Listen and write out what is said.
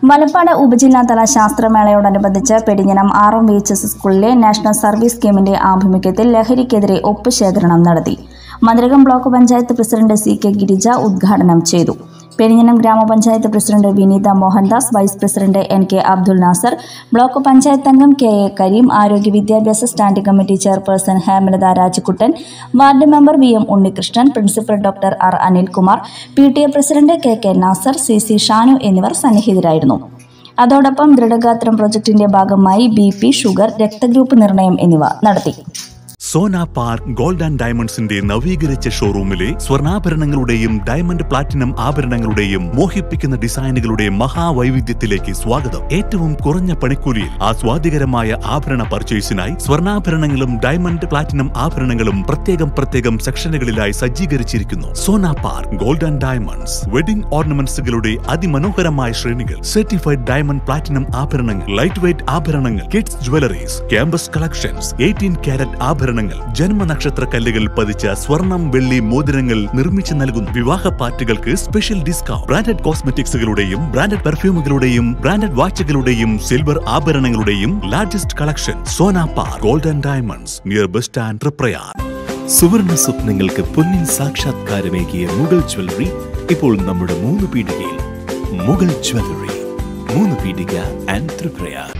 മലപ്പാട് ഉപജില്ലാതല ശാസ്ത്രമേളയോടനുബന്ധിച്ച് പെരിഞ്ഞനം RMVHS സ്കൂളിലെ നാഷണൽ സർവീസ് സ്കീമിന്റെ ആഭിമുഖ്യത്തിൽ ലഹരിക്കെതിരെ ഒപ്പുശേഖരണം നടത്തി. Mathilakam block panchayat president CK Girija ഉദ്ഘാടനം ചെയ്തു. പെരിഞ്ഞനം ഗ്രാമപഞ്ചായത്ത് president Vineetha Mohandas, vice president NK Abdul Nasar, block panchayat അംഗം KA കരീം, ആരോഗ്യ വിദ്യാഭ്യാസ standing committee chairperson Hemalatha Rajakuttan, ward member VM Unnikrishnan, principal doctor R Anilkumar, PTA president KK Nasar, CC Shanu എന്നിവർ സന്നിഹിതരായിരുന്നു. അതോടൊപ്പം ദൃഢഗാത്രം പ്രൊജക്ടിന്റെ ഭാഗമായി BP, ഷുഗർ, രക്തഗ്രൂപ്പ് നിർണയം എന്നിവ നടത്തി. സോന പാർക്ക് ഗോൾഡ് ആൻഡ് ഡയമണ്ട്സിന്റെ നവീകരിച്ച ഷോറൂമിലെ സ്വർണ്ണാഭരണങ്ങളുടെയും ഡയമണ്ട് പ്ലാറ്റിനം ആഭരണങ്ങളുടെയും മോഹിപ്പിക്കുന്ന ഡിസൈനുകളുടെ മഹാവൈവിധ്യത്തിലേക്ക് സ്വാഗതം. ഏറ്റവും കുറഞ്ഞ പണിക്കൂലിയിൽ ആസ്വാദികരമായ ആഭരണ പർച്ചേസിനായി സ്വർണ്ണാഭരണങ്ങളും ഡയമണ്ട് പ്ലാറ്റിനം ആഭരണങ്ങളും പ്രത്യേകം സെക്ഷനുകളിലായി സജ്ജീകരിച്ചിരിക്കുന്നു. Sona park gold and diamonds wedding ഓർണമെന്റ്സുകളുടെ അതിമനോഹരമായ ശ്രേണികൾ, സർട്ടിഫൈഡ് ഡയമണ്ട് പ്ലാറ്റിനം ആഭരണങ്ങൾ, ലൈറ്റ് വെയ്റ്റ് ആഭരണങ്ങൾ, kids jewelleries, campus collections, 18 carat ആഭരണങ്ങൾ, ജന്മനക്ഷത്ര കല്ലുകൾ പതിച്ച സ്വർണം, വെള്ളി മോതിരങ്ങൾ നിർമ്മിച്ചു നൽകുന്നു. വിവാഹ പാർട്ടികൾക്ക് സ്പെഷ്യൽ ഡിസ്കൗണ്ട്. ബ്രാൻഡഡ് കോസ്മെറ്റിക്സുകളുടെയും ബ്രാൻഡഡ് പെർഫ്യൂമുകളുടെയും ബ്രാൻഡഡ് വാച്ചുകളുടെയും സിൽവർ ആഭരണങ്ങളുടെയും largest collection. Sona park gold and diamonds, near bus stand, Triprayar. സുവർണ സ്വപ്നങ്ങൾക്ക് പൊന്നിൻ സാക്ഷാത്കാരമേകിയ മുഗൾ ജ്വല്ലറി ഇപ്പോൾ നമ്മുടെ 3 പീടികയിൽ. മുഗൾ ജ്വല്ലറി, 3 പീടിക ആൻഡ് തൃപ്രയാർ.